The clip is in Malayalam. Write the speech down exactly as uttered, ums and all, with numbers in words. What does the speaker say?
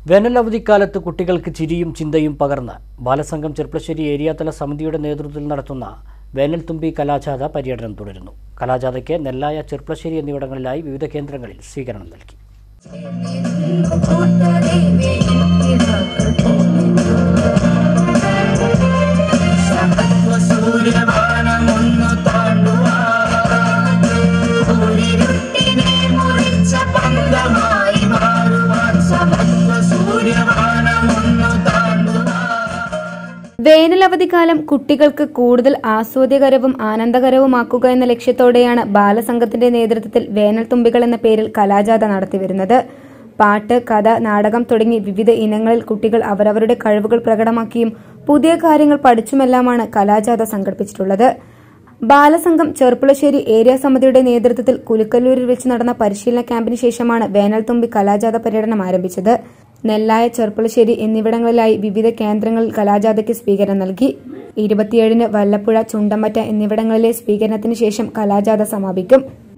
വേനലവധിക്കാലത്ത് കുട്ടികൾക്ക് ചിരിയും ചിന്തയും പകർന്ന് ബാലസംഘം ചെർപ്പളശ്ശേരി ഏരിയാതല സമിതിയുടെ നേതൃത്വത്തിൽ നടത്തുന്ന വേനൽത്തുമ്പി കലാജാഥ പര്യടനം തുടരുന്നു. കലാജാഥയ്ക്ക് നെല്ലായ, ചെർപ്പളശ്ശേരി എന്നിവിടങ്ങളിലായി വിവിധ കേന്ദ്രങ്ങളിൽ സ്വീകരണം നൽകി. വേനലവധിക്കാലം കുട്ടികൾക്ക് കൂടുതൽ ആസ്വാദ്യകരവും ആനന്ദകരവുമാക്കുക എന്ന ലക്ഷ്യത്തോടെയാണ് ബാലസംഘത്തിന്റെ നേതൃത്വത്തിൽ വേനൽത്തുമ്പികൾ എന്ന പേരിൽ കലാജാഥ നടത്തിവരുന്നത്. പാട്ട്, കഥ, നാടകം തുടങ്ങി വിവിധ ഇനങ്ങളിൽ കുട്ടികൾ അവരവരുടെ കഴിവുകൾ പ്രകടമാക്കിയും പുതിയ കാര്യങ്ങൾ പഠിച്ചുമെല്ലാമാണ് കലാജാഥ സംഘടിപ്പിച്ചിട്ടുള്ളത്. ബാലസംഘം ചെർപ്പളശ്ശേരി ഏരിയ സമിതിയുടെ നേതൃത്വത്തിൽ കുലുക്കല്ലൂരിൽ വെച്ച് നടന്ന പരിശീലന ക്യാമ്പിന് ശേഷമാണ് വേനൽത്തുമ്പി കലാജാഥ പര്യടനം ആരംഭിച്ചത്. നെല്ലായ, ചെർപ്പളശ്ശേരി എന്നിവിടങ്ങളിലായി വിവിധ കേന്ദ്രങ്ങളിൽ കലാജാഥയ്ക്ക് സ്വീകരണം നൽകി. ഇരുപത്തിയേഴിന് വല്ലപ്പുഴ, ചുണ്ടമ്പറ്റ എന്നിവിടങ്ങളിലെ സ്വീകരണത്തിന് ശേഷം കലാജാഥ സമാപിക്കും.